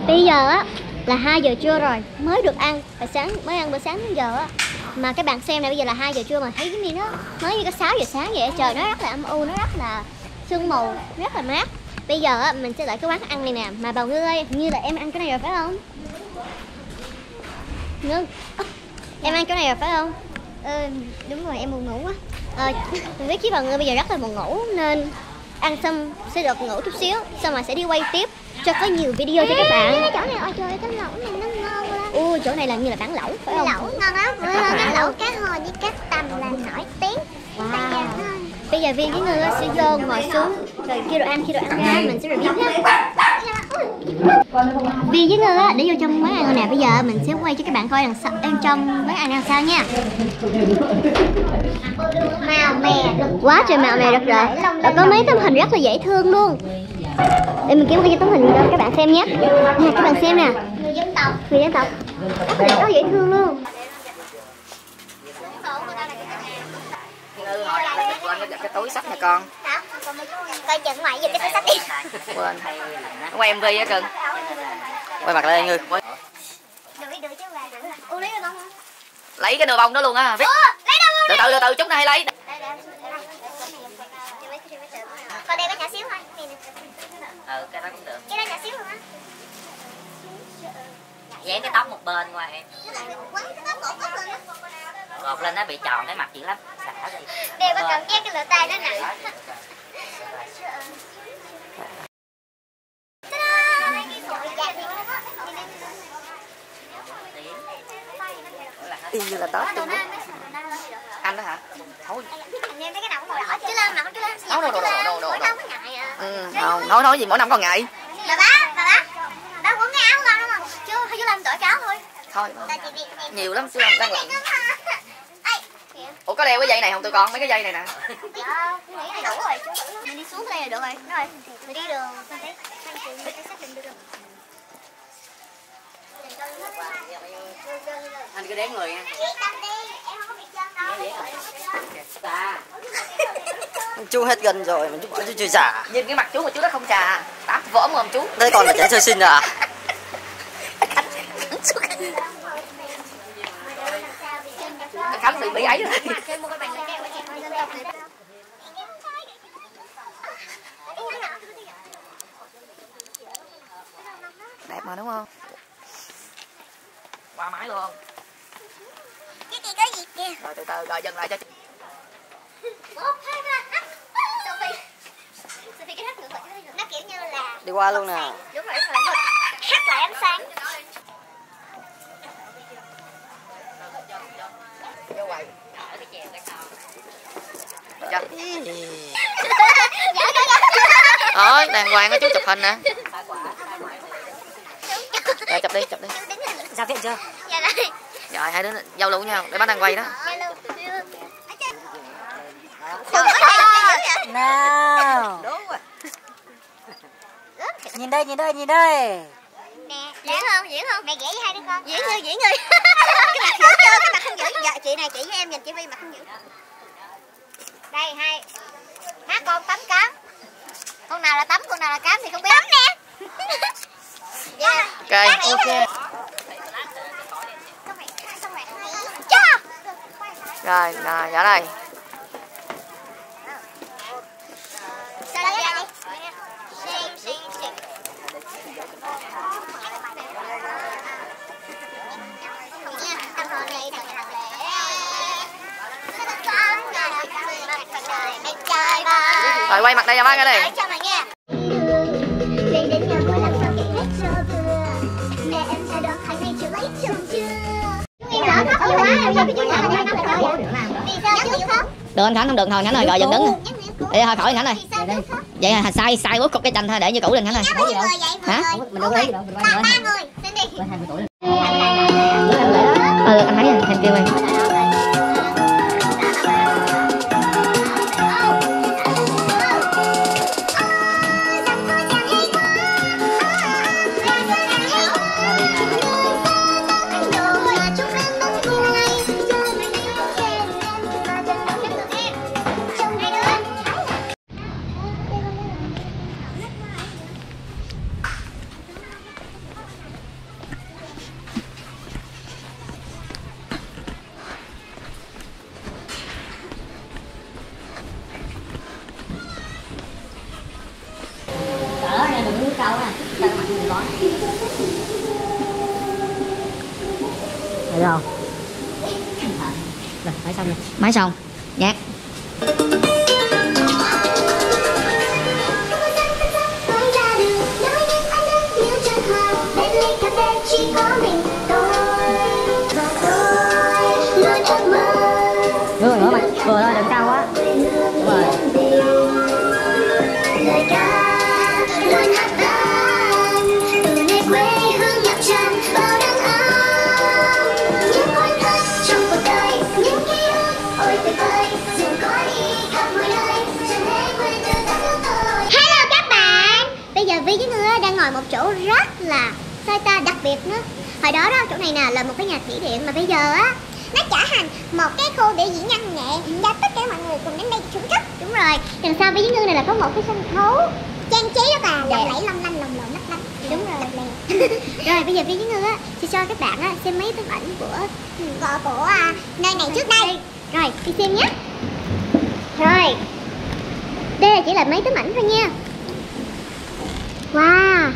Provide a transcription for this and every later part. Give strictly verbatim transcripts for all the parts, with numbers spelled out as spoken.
Bây giờ á là hai giờ trưa rồi, mới được ăn, và sáng mới ăn bữa sáng đến giờ á. Mà các bạn xem này, bây giờ là hai giờ trưa mà thấy cái miếng nó mới như có sáu giờ sáng vậy. Trời nó rất là âm u, nó rất là sương mù, rất là mát. Bây giờ á mình sẽ lại cái quán ăn này nè. Mà Bào Ngư ơi, như là em ăn cái này rồi phải không? Ngư, em ăn cái này rồi phải không? Ừ, đúng rồi, em buồn ngủ quá. Ờ, mình biết chứ Bào Ngư bây giờ rất là buồn ngủ nên ăn xong sẽ được ngủ chút xíu, xong rồi sẽ đi quay tiếp cho có nhiều video cho các bạn. Chỗ này, ôi trời, cái lẩu này nó ngon quá. Ui, chỗ này làm như là bán lẩu phải không? Lẩu ngon lắm, cái lẩu cá hồi với cá tầm là nổi tiếng. Wow. Bây giờ Viên với Ngư sẽ vô ngồi xuống rồi khi đồ ăn khi đồ ăn ra mình sẽ review tiếp. Viên với Ngư á để vô trong quán ăn nè, bây giờ mình sẽ quay cho các bạn coi đằng sau em trong quán ăn đằng sau nha. Màu mè, quá trời màu mè rực rỡ. Và có mấy tấm hình rất là dễ thương luôn. Để mình kiếm cái tấm hình cho các bạn xem nhé. Nè các bạn xem nè. Người dân tộc, người dân tộc. Rất là, rất là dễ thương luôn. Ngư hồi nãy là quên cái, cái túi sách nè con. Hả? Coi chừng ngoài giùm cái túi sách đi. Quên. Quay em vê á cưng. Quay mặt lên Ngư. Lấy cái nồi bông đó luôn á. Từ từ từ từ chút này lấy. Con đây có nhỏ xíu thôi. Ừ, cái đó cũng được. Cái đó nhỏ xíu luôn á. Dán cái tóc một bên qua em. Gọt lên nó bị tròn cái mặt chị lắm. Xả đi. Đều có cảm giác cái lửa tay nó nặng. Y như là Tết luôn á. Anh đó hả? Thôi. Em thấy cái nào cũng màu đỏ chứ lên mà chứ lên. Đâu đâu đâu đâu đâu đâu. Đâu có ngại à. Ừ, không, nói nói gì mỗi năm có ngày. Bà bá, bà bá. Bà quấn cái áo lên không? Chứ hay chứ lên đổi cái áo thôi. Thôi. Nhiều lắm chứ làm đang lạnh. Ủa có đeo cái dây này không tụi con? Mấy cái dây này nè. Dạ, nghĩ là đủ rồi chứ. Mình đi xuống cái đây là được rồi. Đúng rồi. Mình đi đường mình thấy mình thấy xác định được. Anh cứ đếm người nha. Chú hết gần rồi mà chú bảo chú chưa già. Nhìn cái mặt chú mà chú đó không già. Tát vỡ mồm chú. Đây còn là trẻ sơ sinh à? Khánh bị bị ấy rồi. Đẹp mà đúng không? Qua máy luôn. Cái kia có gì kìa. Rồi từ từ rồi dừng lại cho chị. Nó kiểu như là Đi qua luôn nè. đúng rồi, đúng rồi. Hát lại ánh sáng. Vô quầy. Ở cái chèo cái cò. Đó, đàng hoàng á chú chụp hình nè. Rồi chụp đi, chụp đi. Ra viện chưa? Dạ đây. Rồi hai đứa giao lưu nhau, để bác đang quay đó. Nào. Nhìn đây, nhìn đây, nhìn đây. Nè, diễn không, diễn không? Mẹ vẽ với hai đứa con. Diễn người, diễn người. Cái mặt giữ chưa, cái mặt không giữ. Dạ, chị này chị với em nhìn chị Vi mặt không giữ. Đây hai. Má con tắm cám. Con nào là tắm, con nào là cám thì không biết. Tắm nè. Dạ. Ok. Ok. Rồi, rồi, dạ đây. Rồi quay mặt đây cho bác cái này. Được anh Khánh không được thôi Khánh ơi, rồi dừng đứng. Đi thôi khỏi Khánh ơi. Vậy là sai sai bớt cục cái chanh thôi để như cũ lên Khánh ơi. Hả? Mình đâu lấy gì đâu, mình quay ba người, xin đi. Ừ, anh thấy rồi, thêm kêu em. Được không? Rồi, máy xong rồi. Máy xong. Nhạc. Vừa nữa mày, vừa thôi, đừng cao quá. Đúng rồi. Hello các bạn. Bây giờ Vi với Ngư đang ngồi một chỗ rất là sao ta đặc biệt nữa. Hồi đó đó chỗ này nè là một cái nhà thủy điện mà bây giờ á nó trở thành một cái khu biểu diễn văn nghệ cho tất cả mọi người cùng đến đây thưởng thức. Đúng rồi. Đằng sau Vi với Ngư này là có một cái sân khấu trang trí rất là lộng lẫy long lanh lồng lộng lắc lánh. Đúng rồi. Rồi bây giờ Vi với Ngư á sẽ cho các bạn á xem mấy tấm ảnh của của, của à, nơi này trước đây. Rồi đi xem nhé. Rồi đây là chỉ là mấy tấm ảnh thôi nha. Wow.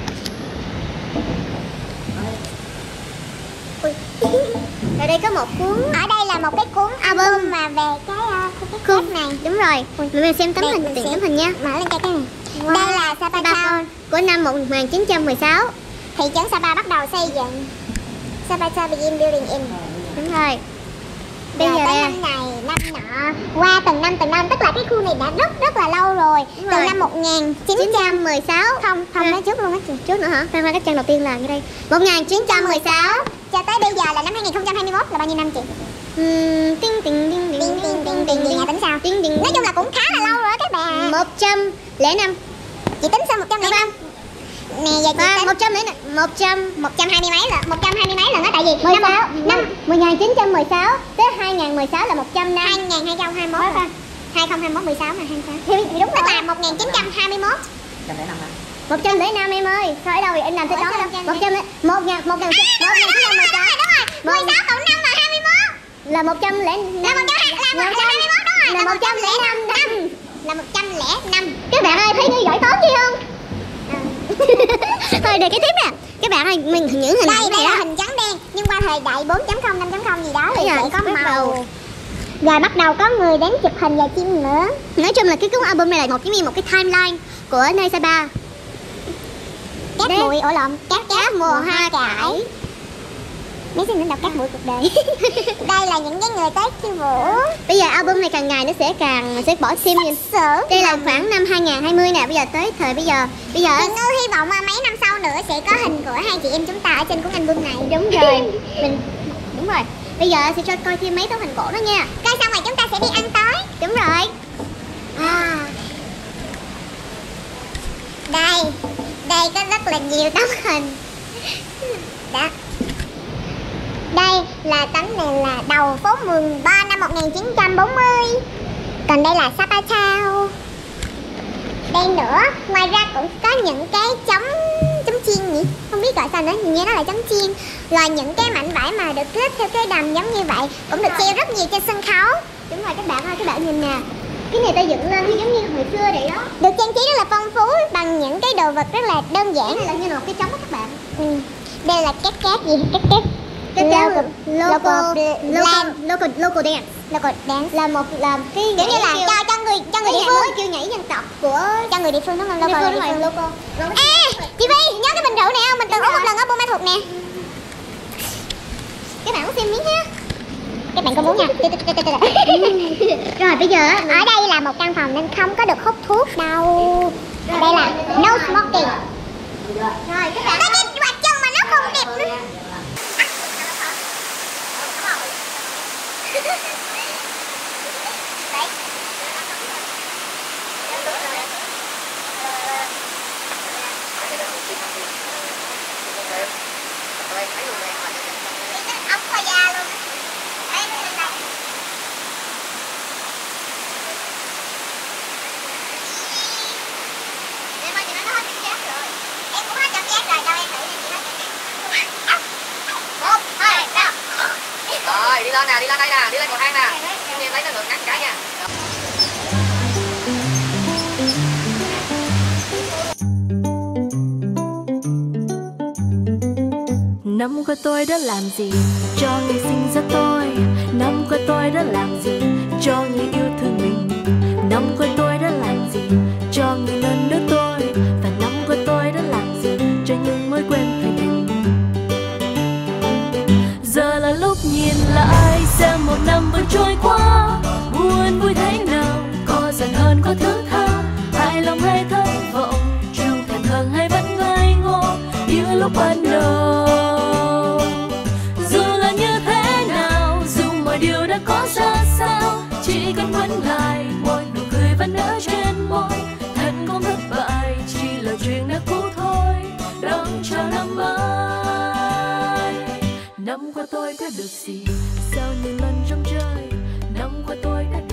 Ở đây có một cuốn. Ở đây là một cái cuốn album mà về cái uh, cái cuốn này. Đúng rồi. Mình xem tấm hình, tìm tấm hình nha. Mở lên cái cái này. Wow. Đây là Sapa Town của năm một nghìn chín trăm mười sáu. Thị trấn Sapa bắt đầu xây dựng. Sapa Town begin building in. Đúng rồi. Bây giờ tới năm này, năm nọ, qua từng năm từng năm, tức là cái khu này đã rất rất là lâu rồi. Đúng từ rồi. Năm một nghìn chín trăm mười sáu. Không, không nói trước luôn á. Trước nữa hả? Khoan khoan, cái trang đầu tiên là như đây. một nghìn chín trăm mười sáu cho tới bây giờ là năm hai nghìn không trăm hai mươi mốt là bao nhiêu năm chị? Uhm, tiếng tiếng tiếng tiếng tiếng tiếng tiếng tiếng tính sao? Tiếng tiếng. Nói chung là cũng khá là lâu rồi đó các bạn. một trăm lẻ năm. Chị tính sao một trăm lẻ năm? Nè giờ chị tính một trăm lẻ năm, một trăm một trăm hai mươi mấy là một trăm hai mươi mấy lần đó, tại vì mười sáu năm một nghìn chín trăm mười sáu tới hai nghìn mười sáu là một trăm năm. hai nghìn hai trăm hai mươi mốt. hai không hai mốt mười sáu mà hai mươi sáu. Thì đúng rồi. Tức là một nghìn chín trăm hai mươi mốt. một trăm lẻ năm em ơi. Sao ở đâu vậy? Em làm tôi toán đâu. một trăm một ngàn một ngàn một ngàn chín trăm mười sáu. Đúng rồi. mười sáu cộng năm là hai mươi mốt. Là một trăm lẻ năm. Là một trăm hai mươi mốt đúng rồi. Là một trăm lẻ năm năm. Là một trăm lẻ năm. Các bạn ơi thấy như giỏi toán gì không? Thôi để cái tiếp nè. Các bạn ơi, mình những hình ảnh này là hình trắng đen, nhưng qua thời đại bốn chấm không, năm chấm không gì đó thì sẽ có màu. Rồi bắt đầu có người đến chụp hình và chim nữa. Nói chung là cái cuốn album này là một cái một cái timeline của nơi Sapa. Cát bụi ổ lộn, cát cát mùa hoa cải. Mấy xin nữa đọc cát bụi cuộc đời. Đây là những cái người tới khiêu vũ. Bây giờ album này càng ngày nó sẽ càng sẽ bỏ thêm nhìn. Đây là khoảng năm hai nghìn hai mươi nè, bây giờ tới thời bây giờ. Bây giờ Chị Ngư hy vọng mấy năm sau nữa sẽ có hình của hai chị em chúng ta ở trên cuốn album này. Đúng rồi. Mình đúng rồi. Bây giờ sẽ cho coi thêm mấy tấm hình cổ đó nha. Coi xong rồi chúng ta sẽ đi ăn tối. Đúng rồi. À. Đây, đây có rất là nhiều tấm hình. Đó. Đây là tấm này là đầu phố mùng ba năm một nghìn chín trăm bốn mươi. Còn đây là Sapa Town. Đây nữa, ngoài ra cũng có những cái chấm chấm chiên nhỉ? Không biết gọi sao nữa, nhìn như nó là chấm chiên. Rồi những cái mảnh vải mà được kết theo cái đầm giống như vậy cũng được treo rất nhiều trên sân khấu. Đúng rồi các bạn ơi, các bạn nhìn nè. Cái này ta dựng lên giống như hồi xưa vậy đó. Được trang trí rất là phong phú bằng những cái đồ vật rất là đơn giản. Cái này là như là một cái trống đó các bạn. Ừ. Đây là két két gì? Két két. Cái logo logo logo logo logo dance. Logo dance là một là cái giống như là cho cho người cho người địa phương kêu nhảy dân tộc của cho người địa phương đúng không? Logo địa phương logo. Ê, chị Vi nhớ cái bình rượu này không? Mình từng uống một lần ở Buôn Ma Thuột nè. Các bạn có xem miếng ha. Các bạn có muốn nha. Rồi bây giờ ở đây là một căn phòng nên không có được hút thuốc đâu. Đây là no smoking. Rồi các bạn có cái quạt chân mà nó không đẹp nữa. Ốc khoai da luôn. Đấy, đây là đây. Em ơi, chị nói nó hết cảm giác rồi. Em cũng hết cảm giác rồi, đâu em thử đi chị hết cảm giác. Một, hai, ba. Rồi, đi lên nè, đi lên đây nè, đi lên cầu thang nè. Em lấy nó ngược ngắn cả nha. Năm qua tôi đã làm gì cho ngày sinh ra tôi. Năm qua tôi đã làm gì cho người yêu thương mình? Năm qua tôi đã làm gì cho người nâng đỡ tôi? Và năm qua tôi đã làm gì cho những mối quen thành hình? Giờ là lúc nhìn lại xem một năm vừa trôi qua, buồn vui thế nào, có giận hơn có thứ tha, hài lòng hay thất vọng, trung thành hơn hay vẫn ngây ngô như lúc ban đầu. Dù là như thế nào, dù mọi điều đã có ra sao, chỉ cần quấn lại một nụ cười vẫn nở trên môi. Thành công thất bại chỉ là chuyện đã cũ thôi, đón chào năm mới. Năm qua tôi có được gì sau những lần trong chơi? Năm qua tôi đã